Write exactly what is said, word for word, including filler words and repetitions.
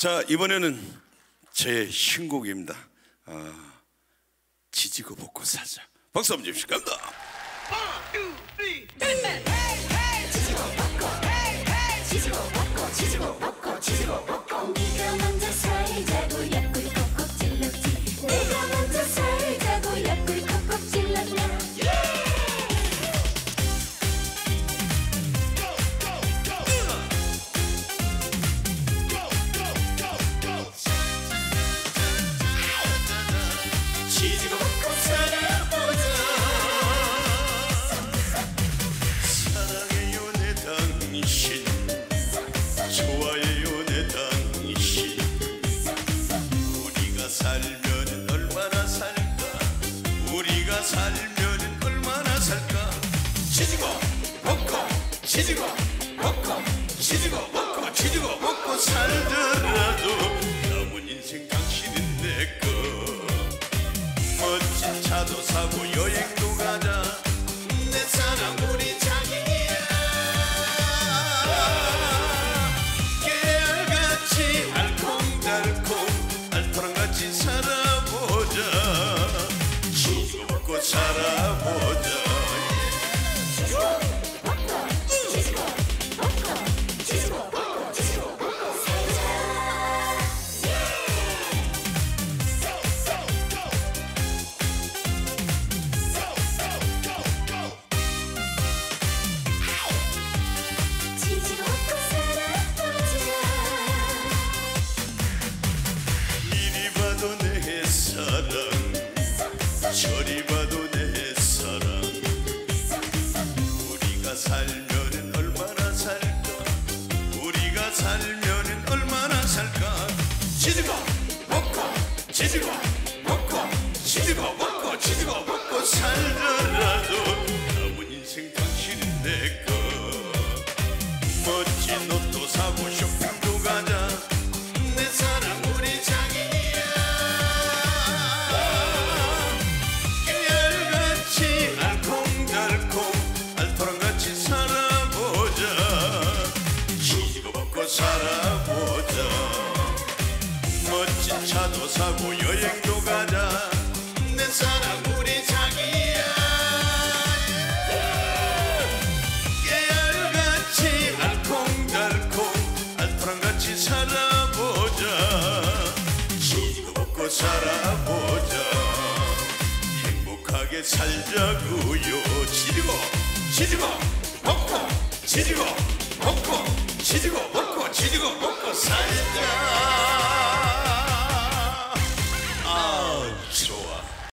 자, 이번에는 제 신곡입니다. 아, 지지고 볶고 살자. 박수 한번 주십시오. 갑니다. 지지고 볶고 지지고 볶고 지지고 볶고 지지고 볶고 네가 먼저 살자고 옆구리 콕콕 찔렀지. 내가 먼저 살자고 옆구리 콕콕 찔렀나. 지지고 볶고 살아보자. 사랑해요 내 당신, 좋아해요 내 당신. 우리가 살면은 얼마나 살까, 우리가 살면은 얼마나 살까. 지지고 볶고 지지고 볶고 지지고 볶고 지지고 볶고 살더라도 남은 인생 당신은 내꺼. 멋진 차도 사고 여행도 가자. 내 사랑 우리 자기야. 깨알같이 알콩달콩 알토랑같이 살아보자. 지지고 볶고 살아보자. 지지고 볶고 지지고 볶고 지지고 볶고 지지고 볶고 살자. 지지고 볶고 살아보자. 이리 봐도 내 사랑, 저리 봐도 내 사랑. 우리가 살면은 얼마나 살까, 우리가 살면은 얼마나 살까. 지지고 볶고 지지고 볶고 지지고 볶고 지지고 볶고 살더라도 남은 인생 당신은 내꺼. 멋진 옷도 사고 쇼핑도 가자. 내 사랑 우리 자기야. 깨알같이 알콩달콩 알토랑같이 살아보자. 지지고 볶고 살아보자. 멋진 차도 사고 여행도 가자. 내 사랑 우리 자기야. 깨알같이 알콩달콩 알토랑같이 살아보자. 지지고 볶고 살아보자. 행복하게 살자구요. 지지고 지지고 볶고 지지고 볶고 지지고 볶고 지지고 볶고 살자.